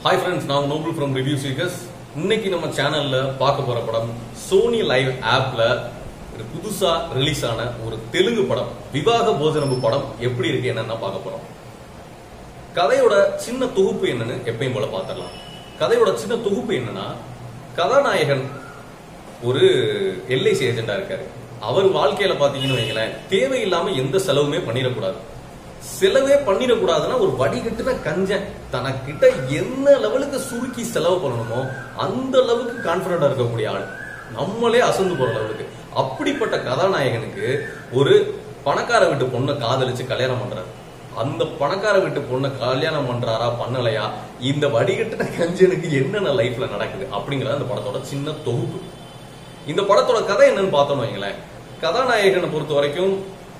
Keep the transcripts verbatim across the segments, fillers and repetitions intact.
Hi friends, now Noble from Review Seekers. இன்னைக்கு நம்ம சேனல்ல பார்க்க போற படம் சோனி லைவ் ஆப்ல புதுசா ரிலீஸ் ஆன ஒரு தெலுங்கு படம் விவாக போஜனம்பு படம் எப்படி இருக்கு என்னன்னா பார்க்க போறோம். கதையோட சின்ன தொகுப்பு என்னன்னு எப்பயும் போல பார்த்துடலாம். கதையோட சின்ன தொகுப்பு என்னன்னா, கதாநாயகன் ஒரு எல்ஐசி ஏஜென்டா இருக்காரு. அவர் வாழ்க்கையில பாத்தீங்கன்னு வைங்களேன், தேவையில்லாம எந்த செலவுமே பண்ணிடக்கூடாது. செலவே பண்ணிடக்கூடாதுன்னா ஒரு வடிகட்டுன கஞ்சன் தனக்கிட்ட என்ன லெவலுக்கு சுருக்கி செலவு பண்ணணுமோ அந்த அளவுக்கு கான்பிடண்டா இருக்கக்கூடிய ஆள், நம்மளே அசந்து போற லெவலுக்கு. அப்படிப்பட்ட கதாநாயகனுக்கு ஒரு பணக்கார வீட்டு பொண்ணை காதலிச்சு கல்யாணம் பண்றாரு. அந்த பணக்கார வீட்டு பொண்ணை கல்யாணம் பண்றாரா பண்ணலையா, இந்த வடிகட்டுன கஞ்சனுக்கு என்னென்ன லைஃப்ல நடக்குது அப்படிங்கறது அந்த படத்தோட சின்ன தொகுப்பு. இந்த படத்தோட கதை என்னன்னு பார்த்தோம்னு வைங்களேன், கதாநாயகனை பொறுத்த வரைக்கும்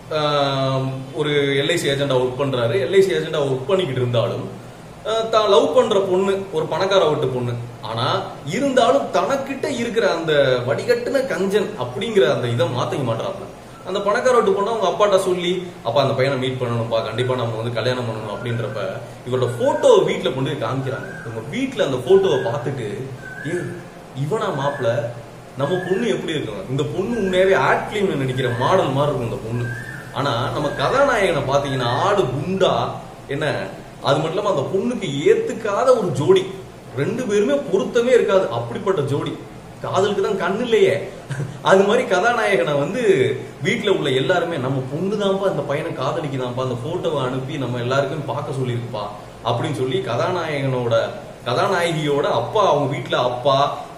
ஒரு எல்ஐசி ஏஜெண்டா ஒர்க் பண்றாரு. எல்ஐசி ஏஜெண்டா ஒர்க் பண்ணிக்கிட்டு இருந்தாலும் தான் லவ் பண்ற பொண்ணு ஒரு பணக்கார வீட்டு பொண்ணு. ஆனா இருந்தாலும் தனக்கிட்ட இருக்கிற அந்த வடிகட்டுன கஞ்சன் அப்படிங்கிற அந்த இதை மாத்திக்க மாட்டாப்ல. அந்த பணக்கார வீட்டு பொண்ணு அவங்க அப்பாட்ட சொல்லி, அப்பா அந்த பையனை மீட் பண்ணணும்ப்பா, கண்டிப்பா நம்ம வந்து கல்யாணம் பண்ணணும் அப்படின்றப்ப இவரோட போட்டோ வீட்டுல கொண்டு போய் காமிக்கிறாங்க. இவங்க வீட்டுல அந்த போட்டோவை பார்த்துட்டு, ஏ இவனா மாப்பிள்ள, நம்ம பொண்ணு எப்படி இருக்கும், இந்த பொண்ணு உண்மையாவே ஆட் பிலிம் நினைக்கிற மாடல் மாதிரி இருக்கும் இந்த பொண்ணு. ஆனா நம்ம கதாநாயகனை பாத்தீங்கன்னா ஆடு குண்டா என்ன, அது மட்டும் இல்லாம அந்த பொண்ணுக்கு ஏத்துக்காத ஒரு ஜோடி, ரெண்டு பேருமே பொருத்தமே இருக்காது. அப்படிப்பட்ட ஜோடி, காதலுக்கு தான் கண்ணு இல்லையே. அது மாதிரி கதாநாயகனை வந்து வீட்டுல உள்ள எல்லாருமே, நம்ம பொண்ணுதான்ப்பா இந்த பையனை காதலிக்குதான்ப்பா, அந்த போட்டோவை அனுப்பி நம்ம எல்லாருக்கும் பார்க்க சொல்லியிருப்பா அப்படின்னு சொல்லி கதாநாயகனோட கதாநாயகியோட அப்பா, அவங்க வீட்டுல அப்பா,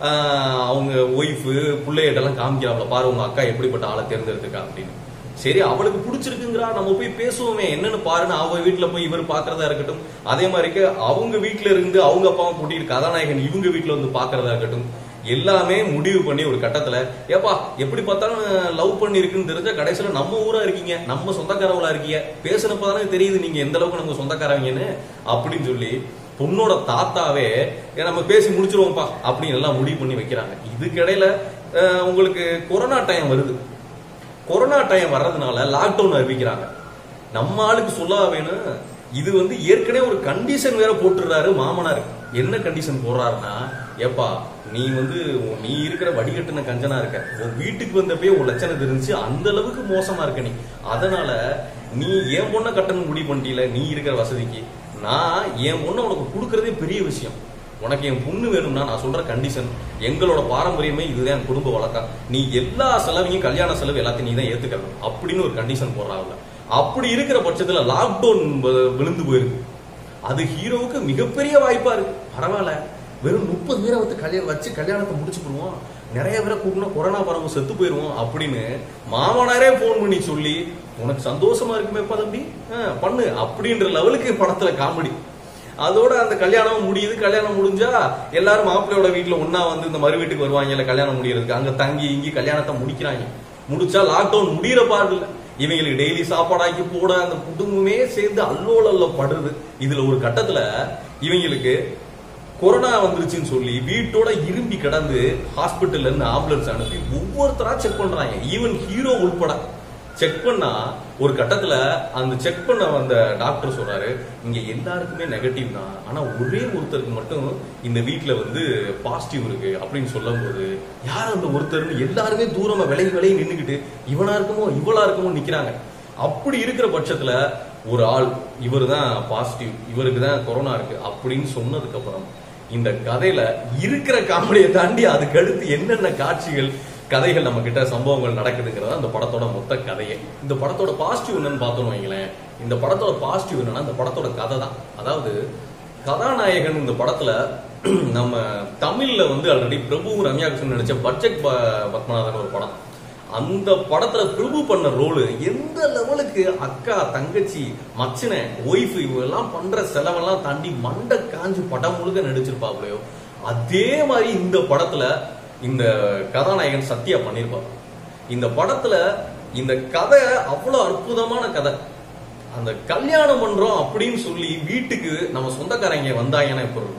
அவங்க ஒய்ஃபு பிள்ளைகிட்டெல்லாம் காமிக்கிறாப்ல, பாரு உங்க அக்கா எப்படிப்பட்ட ஆளை தேர்ந்தெடுத்துக்கா அப்படின்னு. சரி, அவளுக்கு பிடிச்சிருக்குங்கிறா, நம்ம போய் பேசுவோமே என்னன்னு பாருன்னு அவங்க வீட்டுல போய் இவர் பாக்குறதா இருக்கட்டும். அதே மாதிரிக்கு அவங்க வீட்டுல இருந்து அவங்க அப்பாவை கூட்டிட்டு கதாநாயகன் இவங்க வீட்டுல வந்து பாக்குறதா இருக்கட்டும். எல்லாமே முடிவு பண்ணி ஒரு கட்டத்துல, ஏப்பா எப்படி பார்த்தாலும் லவ் பண்ணி இருக்குன்னு தெரிஞ்சா கடைசியில நம்ம ஊரா இருக்கீங்க, நம்ம சொந்தக்காரவளா இருக்கீங்க, பேசுனப்பதானே தெரியுது நீங்க எந்த அளவுக்கு நம்ம சொந்தக்காரவங்கன்னு அப்படின்னு சொல்லி பொண்ணோட தாத்தாவே நம்ம பேசி முடிச்சிருவோம்ப்பா அப்படின்னு எல்லாம் முடிவு பண்ணி வைக்கிறாங்க. இதுக்கிடையில உங்களுக்கு கொரோனா டைம் வருது. கொரோனா டைம் வர்றதுனால லாக்டவுன் அறிவிக்கிறாங்க. நம்ம ஆளுக்கு சொல்ல வேணும், இது வந்து ஏற்கனவே ஒரு கண்டிஷன் வேற போட்டுறாரு மாமனார். என்ன கண்டிஷன் போடுறாருன்னா, ஏப்பா நீ வந்து நீ இருக்கிற வடிகட்டுன கஞ்சனா இருக்க, உன் வீட்டுக்கு வந்தப்பே ஒரு லட்சணம் தெரிஞ்சு அந்த அளவுக்கு மோசமா இருக்க நீ, அதனால நீ என் பொண்ணை கட்டணும் முடிவு பண்ணிட்டீல, நீ இருக்கிற வசதிக்கு நான் என் பொண்ணை உனக்கு கொடுக்கறதே பெரிய விஷயம். உனக்கு என் பொண்ணு வேணும்னா நான் சொல்ற கண்டிஷன், எங்களோட பாரம்பரியமே இதுதான், என் குடும்ப வழக்கம், நீ எல்லா செலவையும் கல்யாண செலவு எல்லாத்தையும் நீ தான் ஏத்துக்கணும் அப்படின்னு ஒரு கண்டிஷன் போடுறாங்க. அப்படி இருக்கிற பட்சத்துல லாக்டவுன் விழுந்து போயிருக்கு. அது ஹீரோவுக்கு மிகப்பெரிய வாய்ப்பா இருக்கு. பரவாயில்ல, வெறும் முப்பது பேரை வந்து கல்யாணம் வச்சு கல்யாணத்தை முடிச்சு போடுவோம், நிறைய பேரை கூட்டணும், கொரோனா பரவும் செத்து போயிருவோம் அப்படின்னு மாமனாரே போன் பண்ணி சொல்லி, உனக்கு சந்தோஷமா இருக்குமே தம்பி பண்ணு அப்படின்ற லெவலுக்கு படத்துல காமெடி. அதோட அந்த கல்யாணம் முடியுது. கல்யாணம் முடிஞ்சா எல்லாரும் மாப்பிள்ளையோட வீட்டுல ஒன்னா வந்து இந்த மறு வீட்டுக்கு வருவாங்க இல்ல கல்யாணம் முடியறதுக்கு, அங்க தங்கி இங்கி கல்யாணத்தை முடிக்கிறாங்க. முடிச்சா லாக்டவுன் முடிகிற பாடு இல்ல, இவங்களுக்கு டெய்லி சாப்பாடாக்கி போட அந்த குடும்பமே சேர்ந்து அல்லோல அல்ல படுறது. இதுல ஒரு கட்டத்துல இவங்களுக்கு கொரோனா வந்துருச்சுன்னு சொல்லி வீட்டோட இரும்பி கிடந்து ஹாஸ்பிட்டல்ல இருந்து ஆம்புலன்ஸ் அனுப்பி ஒவ்வொருத்தரா செக் பண்றாங்க, ஈவன் ஹீரோ உள்பட செக் பண்ணா ஒரு கட்டத்துல அந்த செக் பண்ண வந்த டாக்டர் சொல்றாரு, இங்க எல்லாருக்குமே நெகட்டிவ் தான், ஆனா ஒரே ஒருத்தருக்கு மட்டும் இந்த வீட்டுல வந்து பாசிட்டிவ் இருக்கு அப்படின்னு சொல்லும் போது, யார் அந்த ஒருத்தர்னு எல்லாருமே தூரமா விலகி விலகி நின்னுக்கிட்டு இவனா இருக்குமோ இவளா இருக்குமோ நிக்கிறாங்க. அப்படி இருக்கிற பட்சத்துல ஒரு ஆள், இவரு தான் பாசிட்டிவ், இவருக்கு தான் கொரோனா இருக்கு அப்படின்னு சொன்னதுக்கு அப்புறம் இந்த கதையில இருக்கிற காமெடியை தாண்டி அதுக்கு அடுத்து என்னென்ன காட்சிகள் கதைகள் நம்ம கிட்ட சம்பவங்கள் நடக்குதுங்கிறதா அந்த படத்தோட மொத்த கதையே. இந்த படத்தோட பாசிட்டிவ் என்னன்னு பார்த்தோம் வைங்களேன், இந்த படத்தோட பாசிட்டிவ் என்னன்னா இந்த படத்தோட கதை தான். அதாவது கதாநாயகன் இந்த படத்துல நம்ம தமிழ்ல வந்து ஆல்ரெடி பிரபு ரம்யா கிருஷ்ணன் நடிச்ச பட்ஜெட் பத்மநாதன் ஒரு படம், அந்த படத்துல பிரபு பண்ண ரோலு எந்த லெவலுக்கு அக்கா தங்கச்சி மச்சனை ஒய்ஃப் இவெல்லாம் பண்ற செலவெல்லாம் தாண்டி மண்டை காஞ்சு படம் முழுக்க நடிச்சிருப்பாப்லையோ, அதே மாதிரி இந்த படத்துல இந்த கதாநாயகன் சத்யா பண்ணிருப்பார். இந்த படத்துல இந்த கதை அவ்வளவு அற்புதமான கதை. அந்த கல்யாணம் பண்றோம் அப்படின்னு சொல்லி வீட்டுக்கு நம்ம சொந்தக்காரங்க வந்தாங்கன்னா எப்படி இருக்கும்,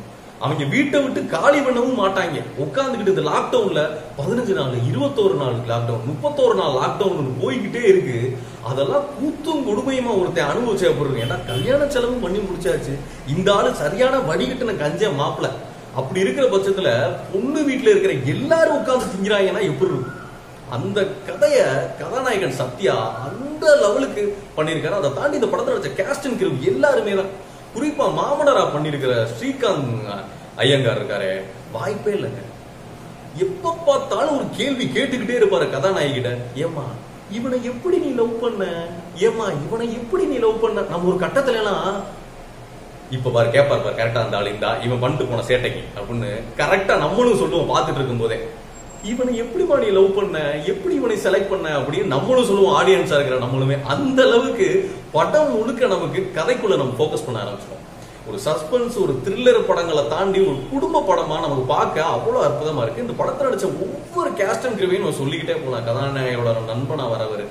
அவங்க வீட்டை விட்டு காலி பண்ணவும் மாட்டாங்க. உட்காந்துக்கிட்டு இந்த லாக்டவுன்ல பதினஞ்சு நாள் இருபத்தோரு நாள் லாக்டவுன் முப்பத்தோரு நாள் லாக்டவுன் போய்கிட்டே இருக்கு. அதெல்லாம் கூத்தும் கொடுமையுமா ஒருத்தன் அனுபவிச்சா போடுறது. ஏன்னா கல்யாண செலவும் பண்ணி முடிச்சாச்சு. இந்த ஆளு சரியான வடிகட்டின கஞ்ச மாப்பிள்ள. அப்படி இருக்கிற பட்சத்துல பொண்ணு வீட்டுல இருக்கிற எல்லாரும் உட்கார்ந்து திங்கிறாங்கன்னா எப்படி இருக்கும்? அந்த கதைய கதாநாயகன் சத்யா அந்த லெவலுக்கு பண்ணிருக்காரு. அதை தாண்டி இந்த படத்துல வச்ச கேஸ்ட் அண்ட் கிரூ எல்லாருமே தான். குறிப்பா மாமனரா பண்ணிருக்கிற ஸ்ரீகாந்த் ஐயங்கார் இருக்காரு, வாய்ப்பே இல்லைங்க. எப்ப பார்த்தாலும் ஒரு கேள்வி கேட்டுக்கிட்டே இருப்பாரு கதாநாயகிட்ட. ஏமா இவனை எப்படி நீ லவ் பண்ண, ஏமா இவனை எப்படி நீ லவ் பண்ண. நம்ம ஒரு கட்டத்துல எல்லாம் இப்ப பாரு கேப்பாரு பாரு கரெக்டா அந்த ஆளு இந்தா இவன் பண்ணிட்டு போன சேட்டைக்கு அப்படின்னு கரெக்டா நம்மளும் சொல்லுவோம். பார்த்துட்டு இருக்கும் போதே இவனை எப்படிமா நீ லவ் பண்ண, எப்படி இவனை செலக்ட் பண்ண அப்படின்னு நம்மளும் சொல்லுவோம். ஆடியன்ஸா இருக்கிற நம்மளுமே அந்த அளவுக்கு படம் முழுக்க நமக்கு கதைக்குள்ள நம்ம போக்கஸ் பண்ண ஆரம்பிச்சிடும். ஒரு சஸ்பென்ஸ் ஒரு த்ரில்லர் படங்களை தாண்டி ஒரு குடும்ப படமா நமக்கு பார்க்க அவ்வளவு அற்புதமா இருக்கு. இந்த படத்துல நடிச்ச ஒவ்வொரு கேஸ்ட் அண்ட் கிரூவையும் நம்ம சொல்லிக்கிட்டே போலாம். கதாநாயகனோட நண்பனா வரவர்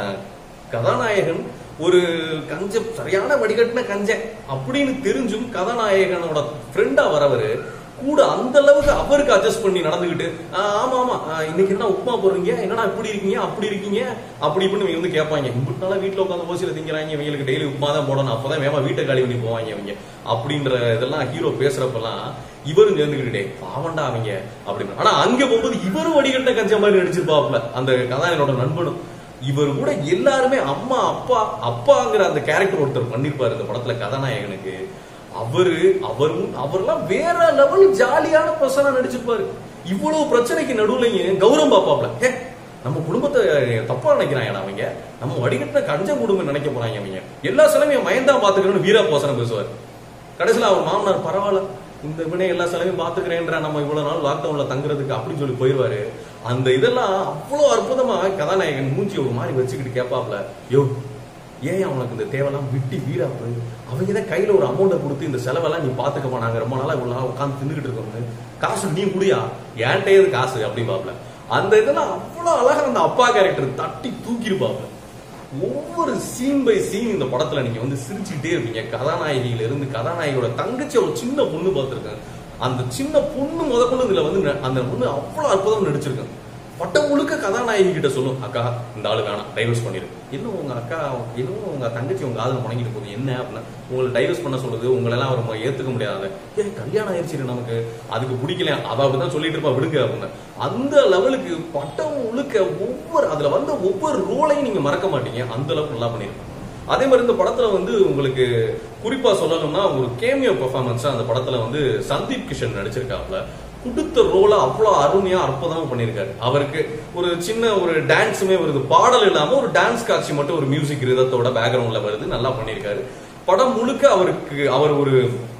கதாநாயகன் ஒரு கஞ்ச சரியான வடிகட்டின கஞ்ச அப்படின்னு தெரிஞ்சும் கதாநாயகனோட ஃப்ரெண்டா வரவரு கூட அந்த அளவுக்கு அவருக்கு அட்ஜஸ்ட் பண்ணி நடந்துகிட்டு ஆமா ஆமா இன்னைக்கு என்ன உப்புமா போடுறீங்க, என்னன்னா இப்படி இருக்கீங்க அப்படி இருக்கீங்க அப்படி இப்படின்னு வந்து கேட்பாங்க. இப்படினால வீட்டுல உட்காந்து ஓசியில திங்கிறாங்க, இவங்களுக்கு டெய்லி உப்புமா தான் போடணும், அப்பதான் வேமா வீட்டை காலி பண்ணி போவாங்க இவங்க அப்படின்ற இதெல்லாம் ஹீரோ பேசுறப்பெல்லாம் இவரும் சேர்ந்துக்கிட்டே பாவண்டா அவங்க அப்படின்னு. ஆனா அங்க போகும்போது இவரும் வடிகட்ட கஞ்ச மாதிரி நடிச்சிருப்பாப்ல அந்த கதாநாயகனோட நண்பனும். இவர் கூட எல்லாருமே அம்மா அப்பா அப்பாங்கிற அந்த கேரக்டர் ஒருத்தர் பண்ணிருப்பாரு இந்த படத்துல கதாநாயகனுக்கு. அவரு அவரும் அவர்லாம் வேற லெவல் ஜாலியான பர்சனா நடிச்சிருப்பாரு. இவ்வளவு பிரச்சனைக்கு நடுவுலையும் கௌரவம் பாப்பாப்ல. ஏ நம்ம குடும்பத்தை தப்பா நினைக்கிறாங்க அவங்க, நம்ம வடிகட்டின கஞ்ச குடும்பம் நினைக்க போறாங்க அவங்க, எல்லா செலவையும் மயந்தா பாத்துக்கிறோம்னு வீரா போசனம் பேசுவார். கடைசியில அவர் மாமனார் பரவாயில்ல இந்த வினை எல்லா செலவையும் பாத்துக்கிறேன்ற நம்ம இவ்வளவு நாள் லாக்டவுன்ல தங்குறதுக்கு அப்படின்னு சொல்லி போயிடுவாரு. அந்த இதெல்லாம் அவ்வளவு அற்புதமா கதாநாயகன் மூஞ்சி ஒரு மாதிரி வச்சுக்கிட்டு கேட்பாப்ல. யோ ஏன் அவனுக்கு இந்த தேவையெல்லாம் விட்டி வீராப்பு, அவங்க தான் கையில ஒரு அமௌண்ட்டை கொடுத்து இந்த செலவெல்லாம் நீ பாத்துக்கப்பா, நாங்க ரொம்ப நாளா இவ்வளவு நாள் உட்காந்து தின்னுகிட்டு இருக்கோம்னு, காசு நீ முடியா ஏன்டையது காசு அப்படின்னு பாப்ல. அந்த இதெல்லாம் அவ்வளவு அழகா அந்த அப்பா கேரக்டர் தட்டி தூக்கிருப்பாப்ல. ஒவ்வொரு சீன் பை சீன் இந்த படத்துல நீங்க வந்து சிரிச்சுக்கிட்டே இருப்பீங்க. கதாநாயகியில இருந்து கதாநாயகியோட தங்கச்சி ஒரு சின்ன பொண்ணு பார்த்திருக்கேன். அந்த சின்ன பொண்ணு முத கொண்டு இதுல வந்து அந்த பொண்ணு அவ்வளவு அற்புதம் நடிச்சிருக்கேன். பட்டம் முழுக்க கதாநாயகி கிட்ட சொல்லும், அக்கா இந்த ஆளு வேணாம் டைவர்ஸ் பண்ணிரு. இன்னும் உங்க அக்கா இன்னும் உங்க தங்கச்சி உங்க ஆளுங்க முடங்கிட்டு போகுது என்ன அப்படின்னா உங்களை டைவர்ஸ் பண்ண சொல்லுது, உங்களை எல்லாம் அவர் ஏத்துக்க முடியாது, ஏன் கல்யாணம் ஆயிடுச்சு நமக்கு அதுக்கு பிடிக்கல அவ அப்படிதான் சொல்லிட்டு இருப்பா விடுங்க அப்படின்னு. அந்த லெவலுக்கு பட்டம் முழுக்க ஒவ்வொரு அதுல வந்த ஒவ்வொரு ரோலையும் நீங்க மறக்க மாட்டீங்க. அந்த அளவுக்கு நல்லா பண்ணிருப்பாங்க. அதே மாதிரி இந்த படத்துல வந்து உங்களுக்கு குறிப்பா சொல்லணும்னா ஒரு கேமியோ பெர்ஃபார்மன்ஸ் அந்த படத்துல வந்து சந்தீப் கிஷன் நடிச்சிருக்காப்ல. கொடுத்த ரோல அவ்வளவு அருமையா அற்புதமா பண்ணிருக்காரு. அவருக்கு ஒரு சின்ன ஒரு டான்ஸுமே வருது, பாடல் இல்லாம ஒரு டான்ஸ் காட்சி மட்டும் ஒரு மியூசிக் ரிதத்தோட பேக்ரவுண்ட்ல வருது, நல்லா பண்ணிருக்காரு. படம் முழுக்க அவருக்கு அவர் ஒரு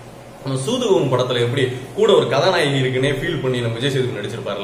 சூதுகம் படத்துல எப்படி கூட ஒரு கதாநாயகி இருக்குன்னே ஃபீல் பண்ணி நம்ம விஜய் சேதுபதி நடிச்சிருப்பாருல,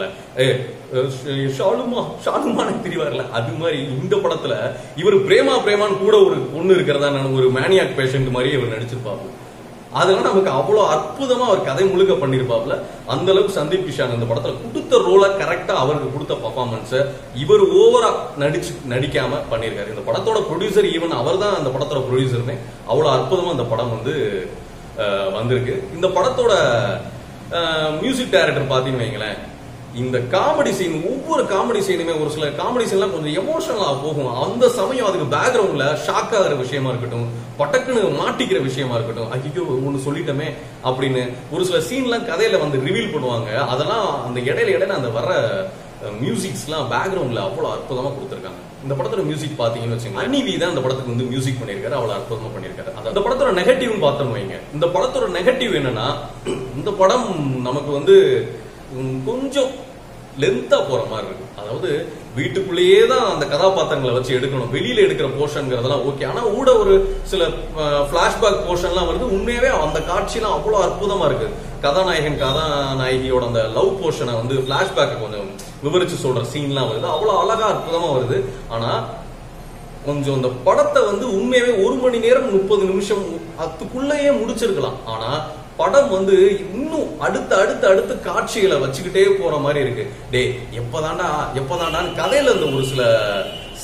ஷாலுமா ஷாலுமான தெரிவார்ல, அது மாதிரி இந்த படத்துல இவர் பிரேமா பிரேமான்னு கூட ஒரு பொண்ணு இருக்கிறதா ஒரு மேனியாக் பேஷண்ட் மாதிரி இவர் நடிச்சிருப்பாரு. அதெல்லாம் நமக்கு அவ்வளவு அற்புதமா அவர் கதை முழுக்க பண்ணிருப்பாப்ல. அந்த அளவுக்கு சந்தீப் கிஷான் இந்த படத்துல கொடுத்த ரோல கரெக்டா அவருக்கு கொடுத்த பர்ஃபார்மன்ஸ் இவர் ஓவரா நடிச்சு நடிக்காம பண்ணிருக்காரு. இந்த படத்தோட ப்ரொடியூசர் ஈவன் அவர் தான் அந்த படத்தோட ப்ரொடியூசருமே. அவ்வளவு அற்புதமா இந்த படம் வந்து வந்திருக்கு. இந்த படத்தோட மியூசிக் டைரக்டர் பாத்தீங்கன்னு வைங்களேன், இந்த காமெடி சீன் ஒவ்வொரு காமெடி சீனுமே ஒரு சில காமெடி சீன்லாம் கொஞ்சம் எமோஷனலா போகும். அந்த சமயம் அதுக்கு பேக்ரவுண்ட்ல ஷாக் ஆகிற விஷயமா இருக்கட்டும், பட்டக்குன்னு மாட்டிக்கிற விஷயமா இருக்கட்டும், ஐயோ ஒண்ணு சொல்லிட்டோமே அப்படின்னு ஒரு சில சீன்லாம் கதையில வந்து ரிவீல் பண்ணுவாங்க. அதெல்லாம் அந்த இடையில இடையில அந்த வர மியூசிக்ஸ் எல்லாம் பேக்ரவுண்ட்ல அவ்வளவு அற்புதமா கொடுத்திருக்காங்க. இந்த படத்தோட மியூசிக் பாத்தீங்கன்னு வச்சுக்கோங்க, அனிவி தான் இந்த படத்துக்கு வந்து மியூசிக் பண்ணிருக்காரு, அவ்வளவு அற்புதமா பண்ணிருக்காரு. அந்த படத்தோட நெகட்டிவ் பார்த்தோம் வைங்க, இந்த படத்தோட நெகட்டிவ் என்னன்னா இந்த படம் நமக்கு வந்து கொஞ்சம் லென்த்தா போற மாதிரி இருக்கு. அதாவது வீட்டுக்குள்ளேயே தான் அந்த கதாபாத்திரங்களை வச்சு எடுக்கணும், வெளியில எடுக்கிற போர்ஷன்ங்கிறதெல்லாம் ஓகே. ஆனா கூட ஒரு சில பிளாஷ்பேக் போர்ஷன்லாம் வருது, உண்மையாவே அந்த காட்சியெல்லாம் அவ்வளவு அற்புதமா இருக்கு. கதாநாயகன் கதாநாயகியோட அந்த லவ் போர்ஷனை வந்து பிளாஷ்பேக் கொஞ்சம் விவரிச்சு சொல்ற சீன்லாம் வருது, அவ்வளவு அழகா அற்புதமா வருது. ஆனா கொஞ்சம் இந்த படத்தை வந்து உண்மையாவே ஒரு மணி நேரம் முப்பது நிமிஷம் அதுக்குள்ளேயே முடிச்சிருக்கலாம். ஆனா படம் வந்து இன்னும் அடுத்த அடுத்த அடுத்த காட்சிகளை வச்சுக்கிட்டே போற மாதிரி இருக்கு. டே எப்பதாண்டா எப்பதாண்டான்னு கதையில இருந்த ஒரு சில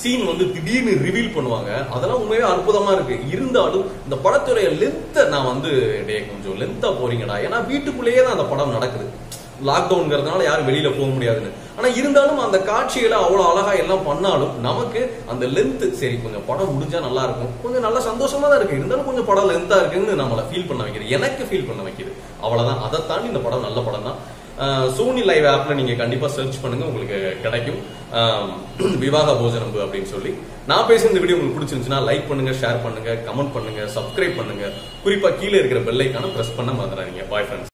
சீன் வந்து திடீர்னு ரிவீல் பண்ணுவாங்க. அதெல்லாம் உண்மையே அற்புதமா இருக்கு. இருந்தாலும் இந்த படத்துடைய லென்த்தை நான் வந்து டே கொஞ்சம் லென்த்தா போறீங்கடா, ஏன்னா வீட்டுக்குள்ளேயே தான் அந்த படம் நடக்குது, லாக்டவுன்ங்கிறதுனால யாரும் வெளியில போக முடியாதுன்னு. ஆனா இருந்தாலும் அந்த காட்சிகளை அவ்வளவு அழகா எல்லாம் பண்ணாலும் நமக்கு அந்த லென்த் சரி கொஞ்சம் படம் முடிஞ்சா நல்லா இருக்கும், கொஞ்சம் நல்லா சந்தோஷமா தான் இருக்கு, இருந்தாலும் கொஞ்சம் படம் லென்த்தா இருக்குன்னு நம்மளை ஃபீல் பண்ண வைக்கிறது, எனக்கு ஃபீல் பண்ண வைக்கிறது. அவ்வளவுதான். அதை தாண்டி இந்த படம் நல்ல படம் தான். சோனி லைவ் ஆப்ல நீங்க கண்டிப்பா சர்ச் பண்ணுங்க, உங்களுக்கு கிடைக்கும். விவாக போஜனம்பு அப்படின்னு சொல்லி. நான் பேசுற இந்த வீடியோ உங்களுக்கு பிடிச்சிருந்துச்சுன்னா லைக் பண்ணுங்க, ஷேர் பண்ணுங்க, கமெண்ட் பண்ணுங்க, சப்ஸ்கிரைப் பண்ணுங்க. குறிப்பா கீழே இருக்கிற பெல் ஐகானை பிரஸ் பண்ண மறந்துடாதீங்க. Bye friends.